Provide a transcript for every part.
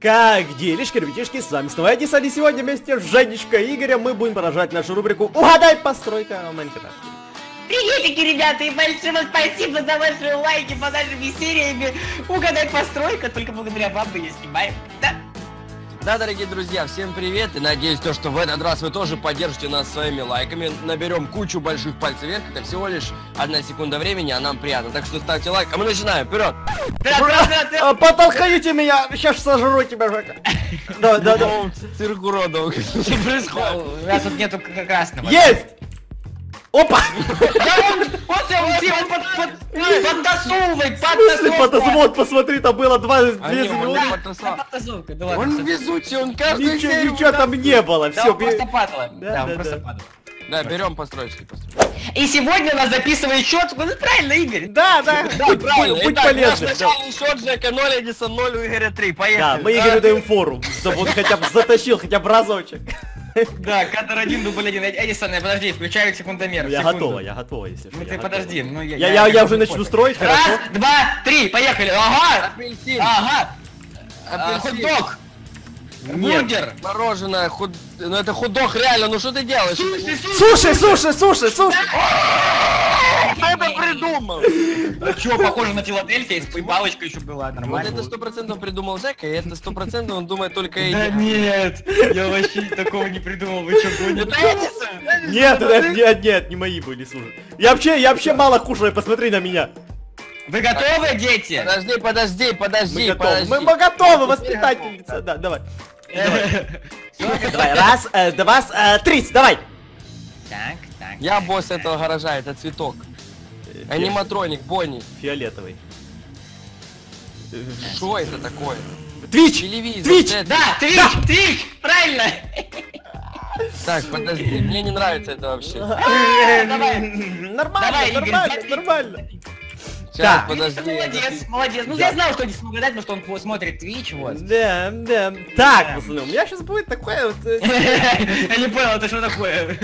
Как делишки, ребятишки, с вами снова Эдисон, и сегодня вместе с Женечкой и Игорем мы будем продолжать нашу рубрику «Угадай постройка в Майнкрафте». Приветики, ребята, и большое спасибо за ваши лайки по нашими сериями «Угадай постройка», только благодаря вам мы ее снимаем, да? Да, дорогие друзья, всем привет, и надеюсь, что в этот раз вы тоже поддержите нас своими лайками. Наберем кучу больших пальцев вверх, это всего лишь 1 секунда времени, а нам приятно. Так что ставьте лайк, а мы начинаем, вперед! Потолкайте меня, сейчас сожру тебя, Жека. Да. Цирк уродов, что происходит? У нас тут нету красного. Есть! Опа! Вот, посмотри, там было 2 минуты. Он везучий, он каждый Ничего там не было, Да, все. он просто падал. Да, он просто Да. падал. Да, берем постройки. И сегодня у нас записывает счет, ну правильно, Игорь? Да, будь полезным. Начальный счет Жека 0, Эдисон 0, у Игоря 3, Да, поехали. мы Игорю даем фору, чтобы он хотя бы затащил хотя бы разочек. Да, кадр 1, дубль 1. Эдисон, подожди, включаю секундомер. Я секунду. готова, если что. Ну я ты готова. подожди, ну Я уже начну строить, Раз, хорошо? 2, 3, поехали. Ага! Апельсин. Ага! Апельсин. Хот-дог! Нет. Бургер! Мороженое, ну это худох, реально, ну что ты делаешь? Суши! Кто это придумал? А чё, похоже на Филадельфия, и палочка еще была, Вот нормально. это 100% придумал Жека, и это 100% он думает только Да Эдди. нет, я вообще такого не придумал, вы чё гоните? Это Эдисон! Нет, не мои были суши. Я вообще мало кушаю, посмотри на меня. Вы готовы, дети? Подожди. Мы готовы, воспитательница. Да, давай. Давай, раз, два, 30, давай. Так. Я босс этого гаража, это цветок. Аниматроник, Бонни. Фиолетовый. Что это такое? Твич! Телевизор. Твич! это- Да, Твич, правильно! Так, подожди, мне не нравится это вообще. Давай, Игорь, Нормально. Сейчас, Так. подожди. молодец. Ну я знал, что не смог гадать, потому что он смотрит Твич, вот. Да. Так, пацаны, у меня сейчас будет такое вот... Я не понял, это что такое?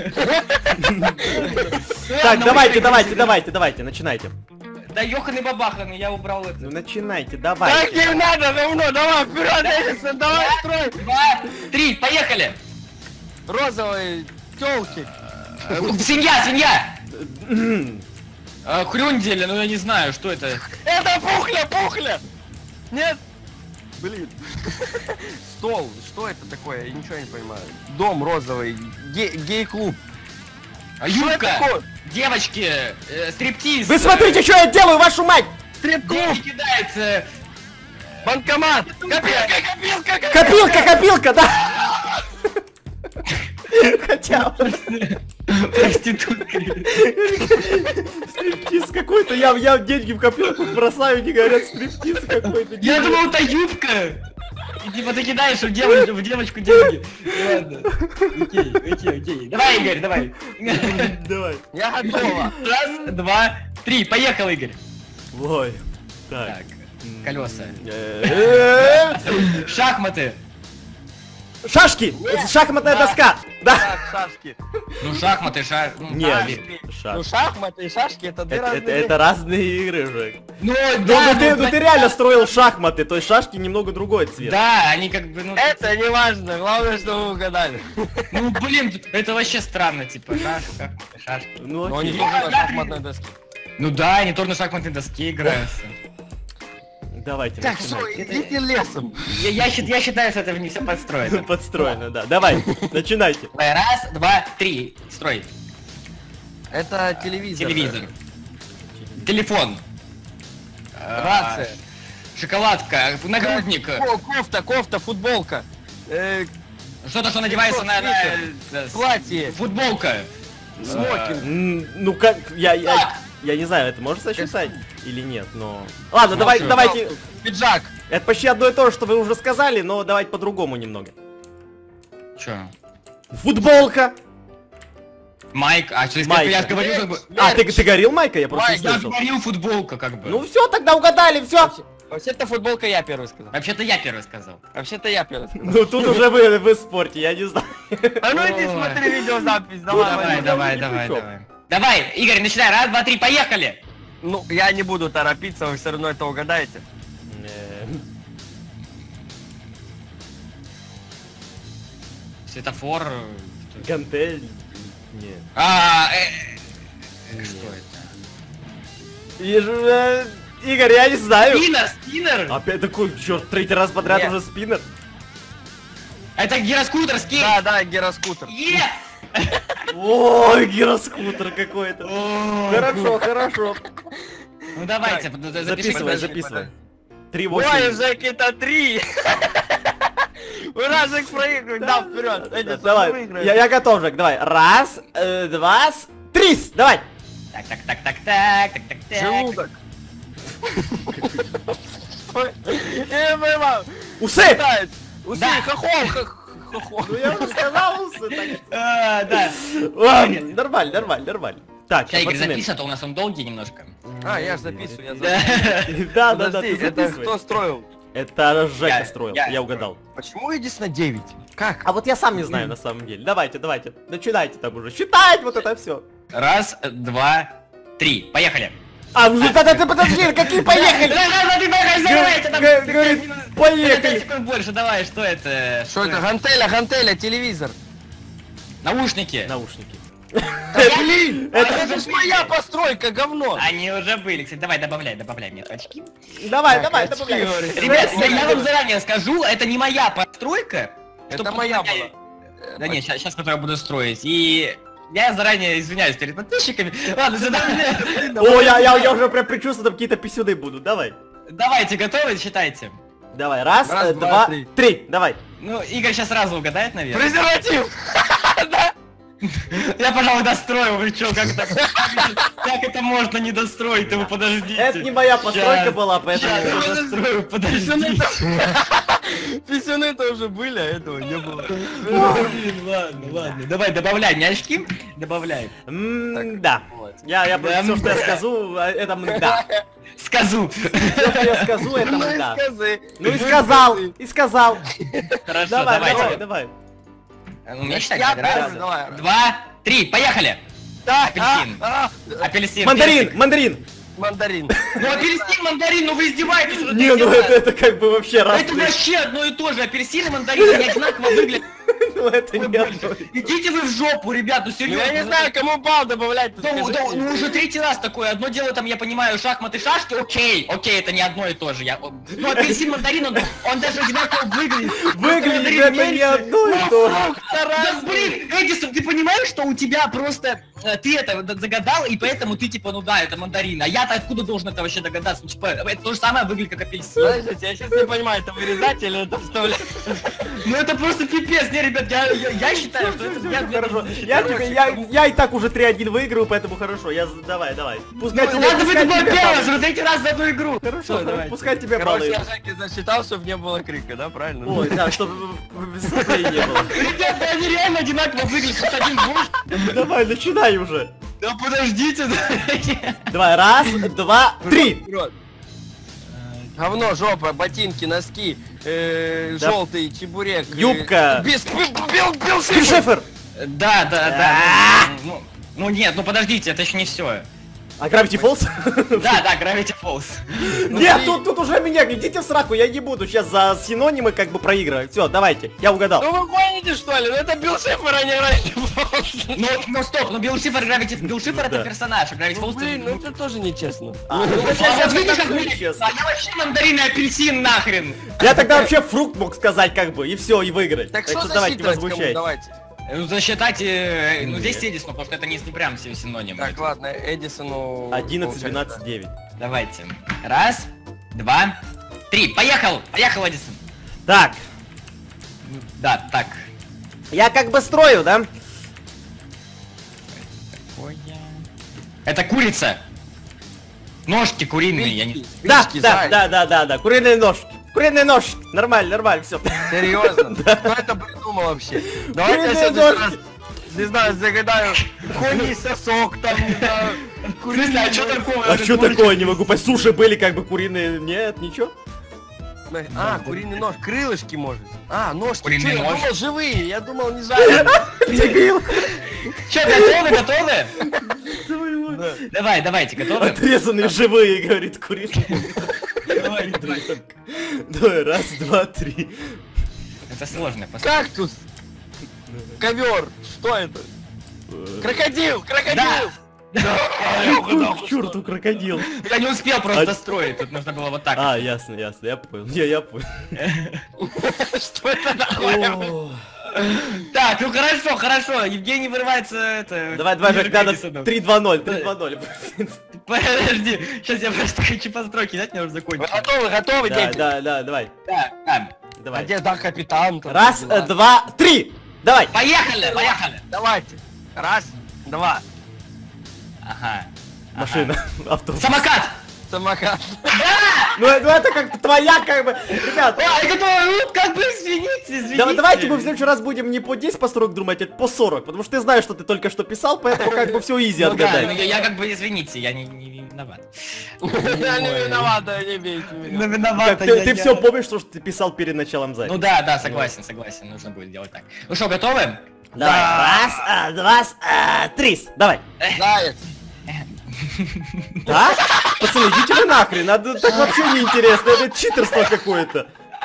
Так, давайте, начинайте. Да ёханый бабаханый, я убрал это. Ну начинайте, Так давайте. не надо, говно, давай, вперед, Эдисон, давай, строй. 2, 3, поехали! Розовые тёлки. Свинья! Хрюндель, ну я не знаю, что это. Это пухля! Нет? Блин. Стол, что это такое? Я ничего не понимаю. Дом розовый, гей-клуб. Юбка! такое? Девочки! Стриптиз! Вы смотрите, что я делаю, вашу мать! Стрип-клуб! Деньги кидается! Банкомат! Копилка! Копилка, да! Хотя бы. Проститутка! Стриптиз какой-то, я деньги в копилку бросаю, не говорят, стриптиз какой-то. Я думал, это юбка! И типа ты кидаешь в девочку деньги. Ладно. Окей. Давай, Игорь, давай. Давай. Я готова. Раз, 2, 3. Поехал, Игорь. Ой. Так. Так, колеса. Э-э-э. Шахматы. Шашки! Шахматная доска! Да! Так, шашки. Ну шахматы, Нет, Ну шашки. шахматы и шашки это две разные Это разные игры, Жек. Ну Ну да, ты реально строил шахматы, то есть шашки немного другой цвет. Да, они как бы, ну... Это не важно, главное, что вы угадали. Ну блин, это вообще странно, типа шашки. Ну Но они окей. тоже на шахматной доске. Ну да, они тоже на шахматной доске играются. Давайте. Так, что, начинайте. идите лесом. Я считаю, что это не все подстроено. Подстроено, да. Давай, начинайте. Давай, раз, два, три, строй. Это телевизор. Телевизор. Телефон. Рация. Шоколадка, нагрудник. Кофта, футболка. Что-то, что надевается на... Платье. Футболка. Смокинг. Ну как, я не знаю, это можно сочетать или нет, но... Ладно, давайте... Пиджак. Это почти одно и то же, что вы уже сказали, но давайте по-другому немного. Чё? Футболка! Майк, а что Майка. я говорил как бы... А, ты говорил Майка? Я просто не Я слышал. говорил футболка как бы. Ну все, тогда угадали, все. Вообще-то футболка я первый сказал. Вообще-то я первый сказал. Вообще-то я первый сказал. Ну тут уже вы в спорте, я не знаю. А ну иди Ой. смотри видеозапись, Давай. давай. Давай, Игорь, начинай. Раз, два, три, поехали. Ну, я не буду торопиться, вы все равно это угадаете. Светофор. Гантель. Нет. Что это? Игорь, я не знаю. Спиннер! Опять такой, черт, третий раз подряд Нет. уже спиннер. Это гироскутер, скейт! Да, гироскутер. Ой, гироскутер какой-то. О, Хорошо, хорошо. Ну давайте, Записывай, запиши. записывай. Ой, 3-8. Жек, это 3. Ура, Жек проигрывает. Да, вперед. Эдисон, Давай, выиграй. я готов, Жек, давай. Раз, два, три, давай. Так. Желудок. Ой, я не понимаю. Усы! Летает. Усы, Да. хохол. Ну я уже сказал усы, так Да. что... Нормально. Так, Сейчас Игорь пацаны. запишет, а то у нас он долгий немножко. А, я ж записываю, я Да. записываю. Да, Подожди, ты это записывай. кто строил? Это Жека Я строил, строил. я угадал. Почему Эдисон 9? Как? А вот я сам не знаю на самом деле. Давайте, начинайте там уже. Считать вот это все. Раз, два, три. Поехали. А, ну ты подожди, какие поехали? Ты поехали, забирайте там. Говорит, 5 поехали. секунд больше, давай, что это? Что это? Гантеля, телевизор. Наушники. Наушники. Блин, это же моя постройка, говно. Они уже были, кстати, давай добавляй мне очки. Давай, очки, добавляй. говорит. Ребят, я вам заранее скажу, это не моя постройка. Это чтоб моя потом была. Да не, сейчас, которую я буду строить. И я заранее извиняюсь перед подписчиками. Ладно, задавай. О, я уже прям предчувствую, там какие-то писюны будут. Давай. Давайте, готовы? Считайте. Давай, раз, Раз, два, два, три. три. Давай. Ну, Игорь сейчас сразу угадает, наверное. Презерватив. Я, пожалуй, дострою, вы чё, как так? Как это можно не достроить, вы подождите. Это не моя постройка Щас. была, поэтому... Сейчас я дострою, подождите. Писюны-то уже были, а этого не было. Блин, ладно. Давай, добавляй мне очки. Добавляй. Да. Вот. Я Да, все, что я скажу, это да. Сказу. Все, что я скажу, это Ну и да. скажи. Ну и сказал. Хорошо, Давай, давайте. давай. У меня считать Я надо. Раз, первый, давай. два, три, поехали. Так, Апельсин. Апельсин. Мандарин, персик. мандарин. мандарин. Ну апельсин, мандарин, ну вы издеваетесь. вот Не, это ну дело. это как бы вообще раз. Это вообще одно и то же. Апельсин и мандарин, они одинаково выглядят. Ну это не одно. Идите вы в жопу, ребят, ну Ну, серьезно. я не знаю, кому балл добавлять. Да, ну уже третий раз такое. Одно дело там, я понимаю, шахматы, шашки, окей, это не одно и то же. Ну апельсин, мандарин, он даже одинаково выглядит. Выглядит Мандарин это не меньше. одно и то же. Да блин, Эдисон, ты понимаешь, что у тебя просто ты это загадал, и поэтому ты типа, ну да, это мандарин. А я-то откуда должен это вообще догадаться? Ну типа, это то же самое выглядит как апельсин. Подождите, я сейчас не понимаю, это вырезать или это вставлять? Ну это просто пипец, не, ребят, я считаю, что это я Хорошо. Я и так уже 3-1 выиграю, поэтому хорошо. Давай. Пускай тебе Ладно, вы такой первый раз, баллы. уже третий раз за одну игру. Хорошо, давайте. пускай тебе Короче, баллы. я Жеке засчитал, чтобы не было крика, да, правильно? Ой, да, чтобы высоты не было. Ребята, они реально одинаково выглядят, хоть один больше. Давай, начинай уже. Да подождите, Давай, раз, два, три. Вперед. Говно, жопа, ботинки, носки, Да. желтый чебурек. Юбка. Бил Шифр. Да. Ну нет, ну подождите, это еще не все. А Gravity Falls? Да, Gravity Falls. Нет, тут уже меня, идите в сраку, я не буду сейчас за синонимы как бы проигрывать. Все, давайте, я угадал. Ну вы гоните что ли? Ну это Билл Шифр, а не Gravity Ну стоп, ну Билл Шифр это Да. персонаж, а Gravity Falls... Блин, ну это тоже нечестно. А вот видишь, как это вы- честно. А я вообще мандарин и апельсин нахрен. Я тогда вообще фрукт мог сказать как бы, и все, и выиграть. Так что давайте, не засчитывать кому? возмущайтесь. Давайте. Ну засчитать, ну здесь Нет. Эдисон, потому что это не прям все синонимы. Так, ладно, Эдисону... 11, получается. 12, 9. Давайте. Раз, два, три. Поехал! Поехал, Эдисон. Так, Да, так. я как бы строю, да? Это курица. Ножки куриные, я не... Спички, зай. Да, куриные ножки. Куриные ножки. Нормально, все. Серьезно? Кто это придумал вообще? Давайте я Куриные следующий раз, ножки. не знаю, загадаю коний сосок там, да, В смысле, а что такое? А что такое, не могу понять. Суши были как бы куриные, нет, ничего? А, куриный нож, крылышки может. А, ножки, Куриный чё, я нож. думал живые, я думал не жареные. Дебил. Что, готовы? Давайте, готовы? Отрезанные живые, говорит, куриные. Давай. Давай, раз, два, три. Это сложно, посмотри. Кактус. Ковер. Что это? Крокодил! Крокодил! К черту крокодил. Я не успел просто строить, тут нужно было вот так. А, ясно, я понял. Я понял. Что это такое? О. Так, ну хорошо, Евгений вырывается это... Давай, Жек, надо 3-2-0, 3-2-0. Подожди, сейчас я просто хочу постройки, дать мне уже Вы закончить. готовы, дети? Да, давай. Да. А Давай. где, да, капитан? там Раз, дела? 2, 3. Давай. Поехали! Давайте. Раз, два. Ага. Машина, автобус. Самокат! Самокат. Ну это как твоя, как бы. Ребят, А, это ну, как бы, извините. давайте мы в следующий раз будем не по 10 построек думать, а по 40. Потому что ты знаешь, что ты только что писал, поэтому как бы все изи Ну да, ну отгадать. я как бы, извините, я не виноват. Я не виновата, не бейте меня. Ну виноват, Ты все помнишь, что ты писал перед началом записи? Ну да, согласен, нужно будет делать так. Ну что, готовы? Давай, раз, два, 3, давай. Заяц. Да? Пацаны, идите вы нахрен, надо так вообще неинтересно, это читерство какое-то.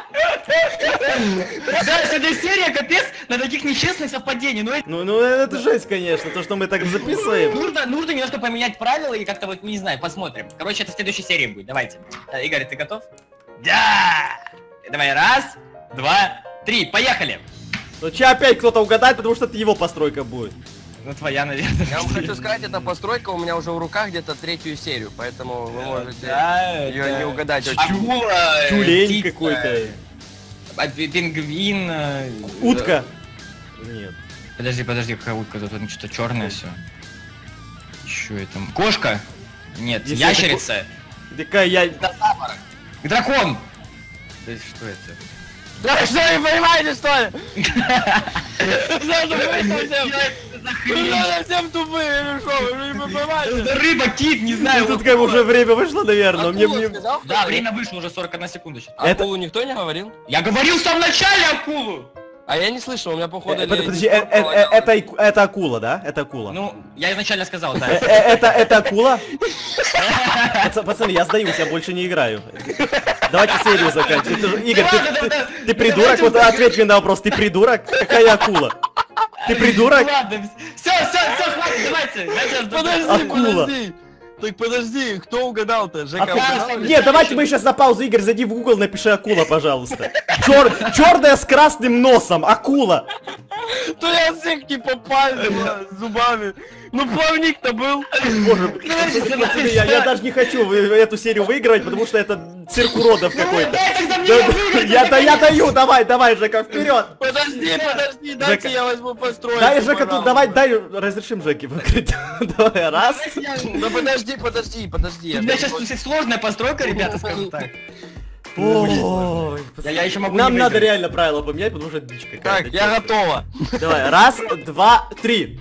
Да, сегодня серия, капец, на таких нечестных совпадений. Ну это жесть, конечно, то, что мы так записываем. Нужно немножко поменять правила и как-то вот, не знаю, посмотрим. Короче, это в следующей серии будет, давайте. Игорь, ты готов? Да! Давай, раз, два, три, поехали! Ну че опять кто-то угадает, потому что это его постройка будет. Ну твоя, наверное. Я вам хочу сказать, эта постройка у меня уже в руках где-то 3-ю серию, поэтому вы можете ее не угадать. Акула, Тюлень птица, какой-то. Пингвин. Утка. Нет. Подожди, какая утка? Тут что-то черное все. Что это? Кошка? Нет, Если ящерица. Такая я... Дракон! Что это? Да что, не понимаете, что ли? Вы совсем тупые, или что? Вы же не понимаете? Рыба, кит, не знаю. Тут как бы уже время вышло, наверное. Акула сказал, Да, кто-то? время вышло уже 41 секундочку. Акулу никто не говорил? Я говорил в самом начале акулу! А я не слышал, у меня походу... Подожди, это акула, да? Это акула. Ну, я изначально сказал, да. Это акула? Пацаны, я сдаюсь, я больше не играю. Давайте серию заканчивать. Игорь, ты придурок? Вот ответь мне на вопрос, ты придурок? Какая акула? Ты придурок? Ладно, все, хватит, давайте. Акула. Так подожди, кто угадал-то? Жека угадал? Нет, давайте мы сейчас на паузу, Игорь, зайди в Google, напиши акула, пожалуйста. Черная с красным носом, акула. То я всех не попал зубами. Ну плавник-то был. Боже, пацаны, я даже не хочу эту серию выигрывать, потому что это цирк уродов какой-то. Я даю, давай, Жека, вперед. Подожди, дайте я возьму постройку. Дай, Жека, тут давай, разрешим Жеке выиграть. Давай, раз. Да подожди. У меня сейчас сложная постройка, ребята, скажу так. Ой, Я еще могу нам не надо выиграть. реально правила поменять, потому что это дичь какая-то. Так, я готова. Давай, раз, два, 3.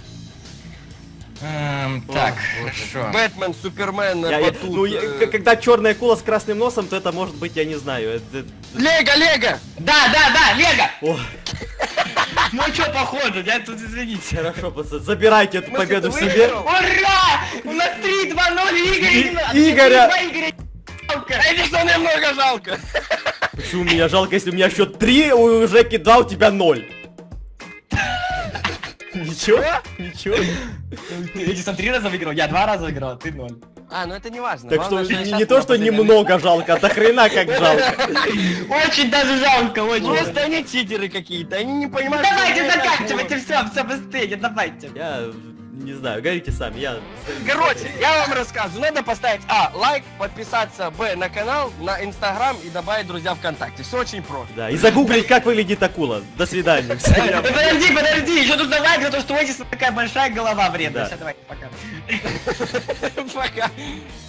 Так, хорошо. Бэтмен, Супермен, Батут. Когда черная акула с красным носом, то это может быть, я не знаю. Лего! Да, Лего! О, Ну что, походу, я тут, извините. хорошо, пацаны, забирайте эту победу ты себе. выиграл? Ура! У нас 3-2-0, Игоря. Жалко. Это что немного жалко. Почему меня жалко, если у меня счет 3, у Жеки 2, у тебя 0? Ничего? Эдисон 3 раза выиграл, я 2 раза выиграл, ты 0. А, ну это не важно. Так что Главное, я не щас то, на что последнем немного жалко, а до хрена как жалко. Очень даже жалко, очень. Просто они читеры какие-то, они не понимают. Давайте что это заканчивайте, все быстрее, давайте. Я не знаю, говорите сами, я... Короче, я вам рассказываю, надо поставить лайк, подписаться, на канал, на инстаграм и добавить друзья ВКонтакте. Все очень просто. Да, и загуглить, как выглядит акула. До свидания. Подожди, еще нужно лайк за то, что у Эдисона такая большая голова вредная. Да. Все, давай, пока. Пока.